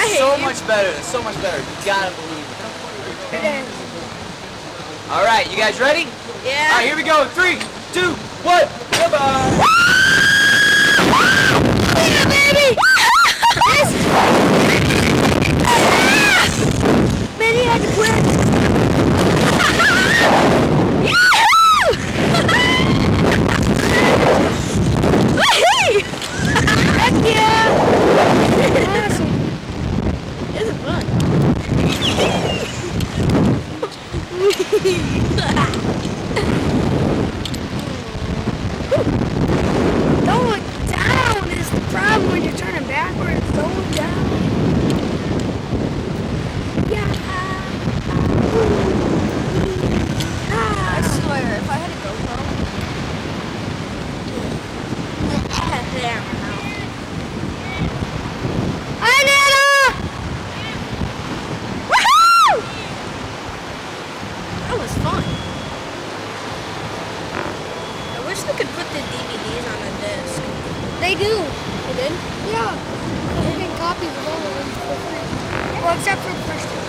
so much better. It's so much better. You gotta believe it. All right, you guys ready? Yeah. All right, here we go. 3, 2, 1. Goodbye. Yeah, baby. Man, he had to quit. Heck yeah! Awesome. This is fun. Don't look down is the problem when you're turning backwards. Don't look down. Yeah. I swear, if I had a GoPro. Hi, Nana! Woohoo! That was fun. I wish they could put the DVDs on the disc. They do. They did? Yeah. You can copies of all of them for free. Well, except for the first two.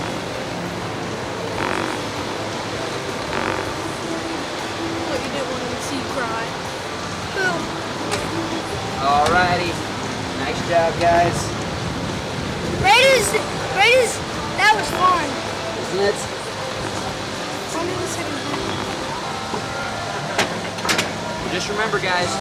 What, you didn't want to see you cry? Who? Alrighty. Nice job, guys. Raiders, that was fun. Isn't it? Only the second time. Just remember, guys.